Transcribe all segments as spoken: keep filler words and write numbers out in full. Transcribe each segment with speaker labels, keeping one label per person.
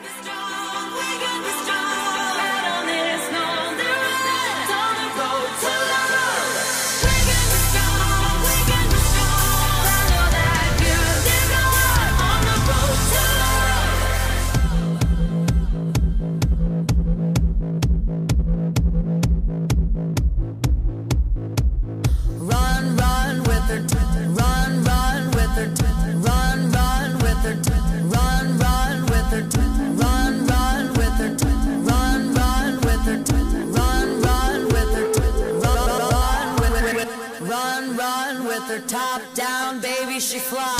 Speaker 1: With her top down, baby, she flies.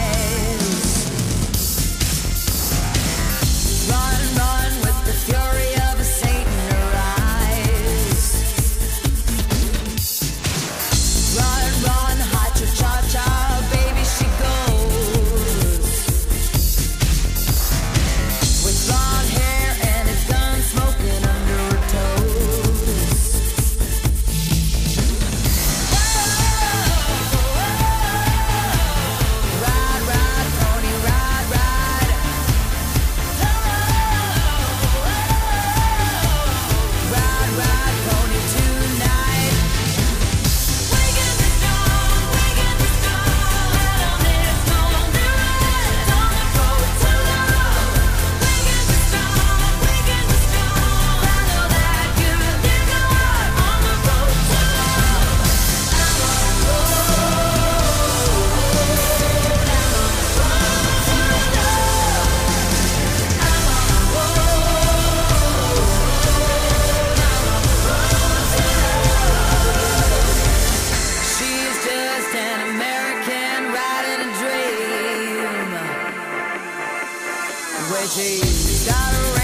Speaker 1: Run, run with the fury of a saint in her eyes. Run, run, hot cha-cha-cha, baby, she goes. With blonde hair and a gun smoking under her toes. Where she's got a